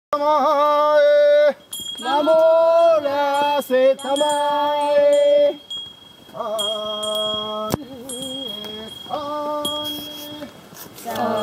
守らせたまえ。あねあね。